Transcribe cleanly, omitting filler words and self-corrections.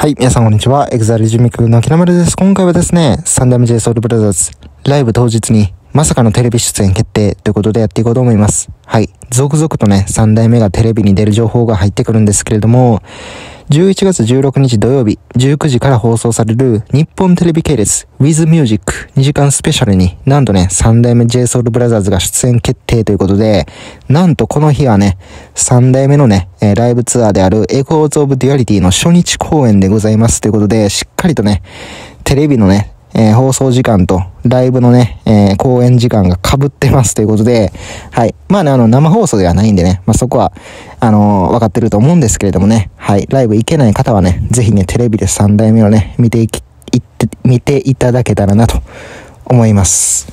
はい、皆さんこんにちは。エグザイルジミックの木村です。今回はですね、サンダム JSOULBROTHERSライブ当日にまさかのテレビ出演決定ということでやっていこうと思います。はい、続々とね、3代目がテレビに出る情報が入ってくるんですけれども、11月16日土曜日19時から放送される日本テレビ系列 With Music 2時間スペシャルになんとね、3代目 JSOULBROTHERSが出演決定ということで、なんとこの日はね、3代目のね、ライブツアーである Echoes of Duality の初日公演でございますということで、しっかりとね、テレビのね、放送時間とライブのね、公演時間が被ってますということで、はい。まあね、生放送ではないんでね、まあそこは、分かってると思うんですけれどもね、はい。ライブ行けない方はね、ぜひね、テレビで3代目をね、見ていただけたらなと思います。